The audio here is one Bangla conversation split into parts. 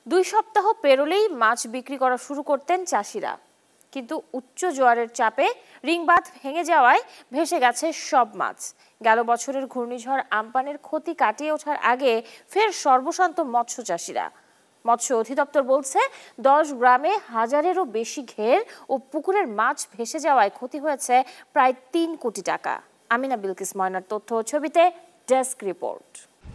2 সপ্তাহ পেরোলেই মাছ বিক্রি করা শুরু করতেন চাষিরা, কিন্তু উচ্চ জোয়ারের চাপে রিংবাঁধ ভেঙে যাওয়ায় ভেসে গেছে সব মাছ। গেল বছরের ঘূর্ণিঝড় আম্পানের ক্ষতি কাটিয়ে ওঠার আগে ফের সর্বশান্ত মৎস্য চাষিরা। মৎস্য অধিদপ্তর বলছে 10 গ্রামে 1000-এরও বেশি ঘের ও পুকুরের মাছ ভেসে যাওয়ায় ক্ষতি হয়েছে প্রায় 3 কোটি টাকা। আমিনা বিলকিস ময়নার তথ্য ও ছবিতে ডেস্ক রিপোর্ট।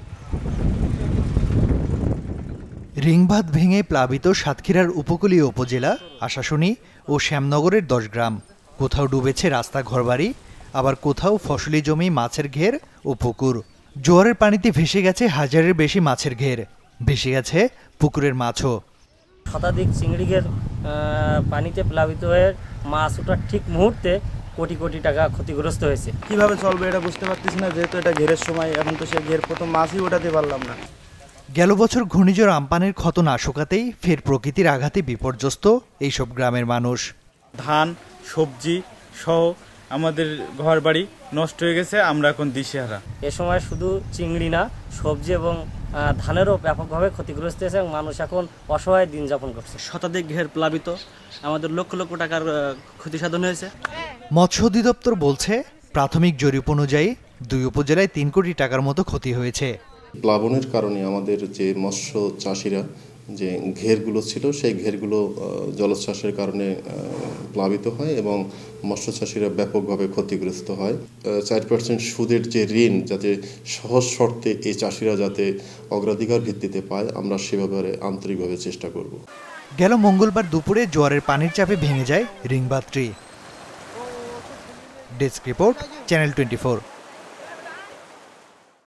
রিংবাঁধ ভেঙে প্লাবিত সাতক্ষীরার উপকূলীয় উপজেলা আশাশুনি ও শ্যামনগরের 10 গ্রাম। কোথাও ডুবেছে রাস্তা, ঘরবাড়ি, আবার কোথাও ফসলি জমি, মাছের ঘের ও পুকুর। জোয়ারের পানিতে ভেসে গেছে 1000-এর বেশি মাছের ঘের, ভেসে গেছে পুকুরের মাছও। শতাধিক চিংড়ি ঘের পানিতে প্লাবিত হয়ে মাছ ওঠার ঠিক মুহূর্তে কোটি কোটি টাকা ক্ষতিগ্রস্ত হয়েছে। কিভাবে চলবে এটা বুঝতে পারতেছি না, যেহেতু এটা ঘেরের সময়। এখন তো সে ঘের প্রথম মাছই ওঠাতে পারলাম না। গেল বছর ঘূর্ণিঝড় আম্পানের ক্ষত না শুকাতেই ফের প্রকৃতির আঘাতে বিপর্যস্ত এইসব গ্রামের মানুষ। ধান, সবজি সহ আমাদের ঘর বাড়ি নষ্ট হয়ে গেছে, আমরা এখন দিশেহারা। এ সময় শুধু চিংড়ি না, সবজি এবং ধানেরও ব্যাপকভাবে ক্ষতিগ্রস্ত হয়েছে এবং মানুষ এখন অসহায় দিন যাপন করছে। শতাধিক ঘের প্লাবিত, আমাদের লক্ষ লক্ষ টাকার ক্ষতি সাধন হয়েছে। মৎস্য অধিদপ্তর বলছে প্রাথমিক জরিপ অনুযায়ী 2 উপজেলায় 3 কোটি টাকার মতো ক্ষতি হয়েছে। প্লাবনের কারণে আমাদের যে মৎস্য চাষিরা যে ঘেরগুলো ছিল, সেই ঘেরগুলো জলোচ্ছ্বাসের কারণে প্লাবিত হয় এবং মৎস্য চাষিরা ব্যাপকভাবে ক্ষতিগ্রস্ত হয়। 4% সুদের যে ঋণ যাতে সহজ শর্তে এই চাষিরা যাতে অগ্রাধিকার ভিত্তিতে পায়, আমরা সে ব্যাপারে আন্তরিকভাবে চেষ্টা করব। গেল মঙ্গলবার দুপুরে জোয়ারের পানির চাপে ভেঙে যায় রিংবাঁধটি। Desk report, channel 24।